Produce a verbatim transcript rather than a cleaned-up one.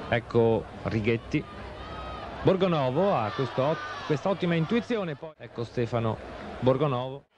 Ecco Righetti. Borgonovo ha questo, questa ottima intuizione. Poi ecco Stefano Borgonovo.